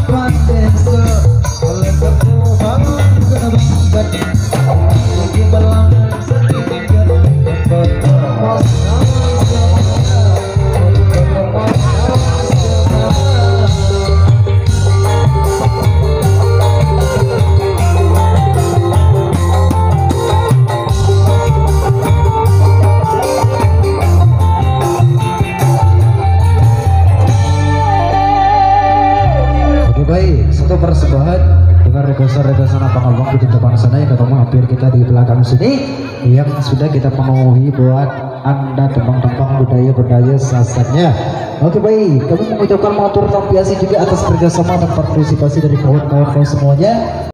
Baik, satu persembahan dengan regasan-regasan abang-abang di depan sana yang ketemu hampir kita di belakang sini yang sudah kita penuhi buat Anda tembang-tembang budaya-budaya Sasannya. Oke baik, kami mengucapkan matur terima kasih juga atas kerjasama dan partisipasi dari kawan-kawan semuanya.